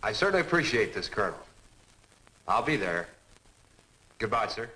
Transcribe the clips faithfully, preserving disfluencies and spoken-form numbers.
I certainly appreciate this, Colonel. I'll be there. Goodbye, sir.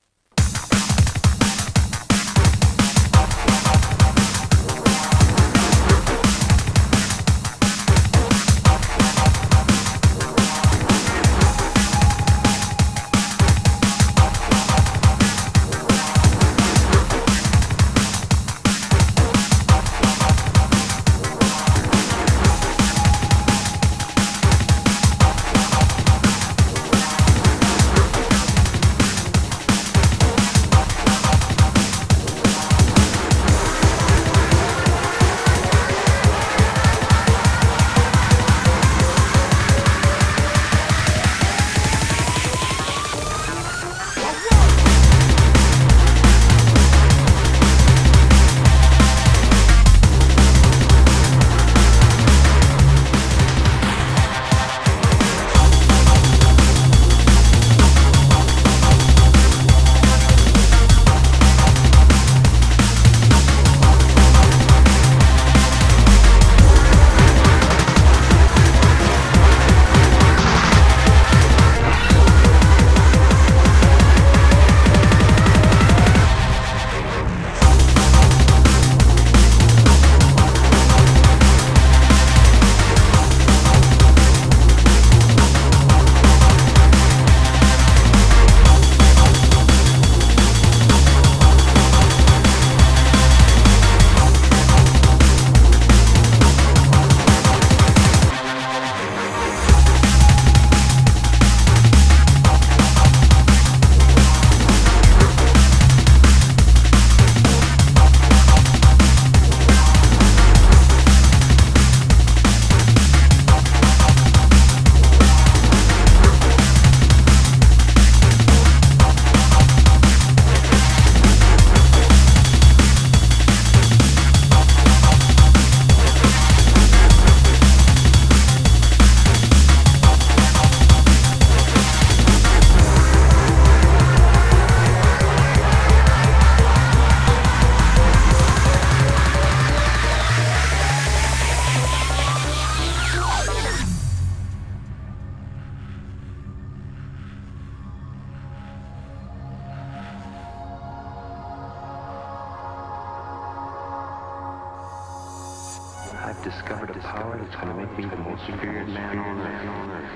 I've discovered a power that's going to make me the most feared man on earth.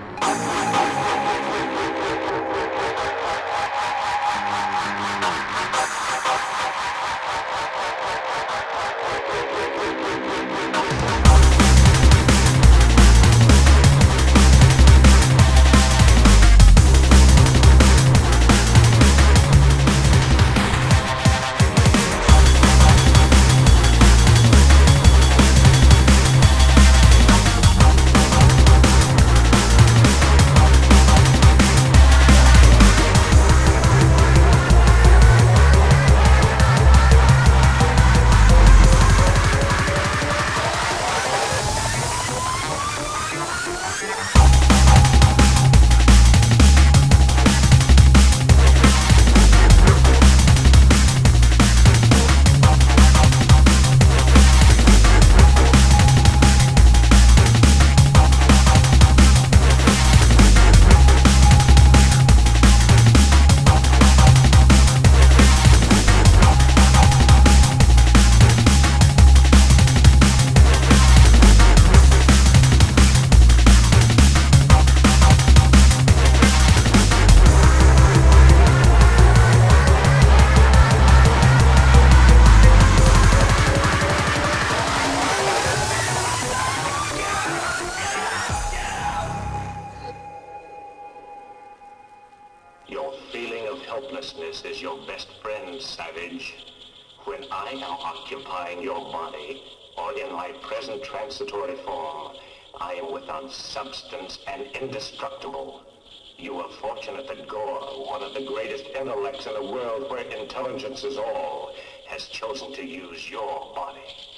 Your feeling of helplessness is your best friend, savage. When I am occupying your body, or in my present transitory form, I am without substance and indestructible. You are fortunate that Gore, one of the greatest intellects in a world where intelligence is all, has chosen to use your body.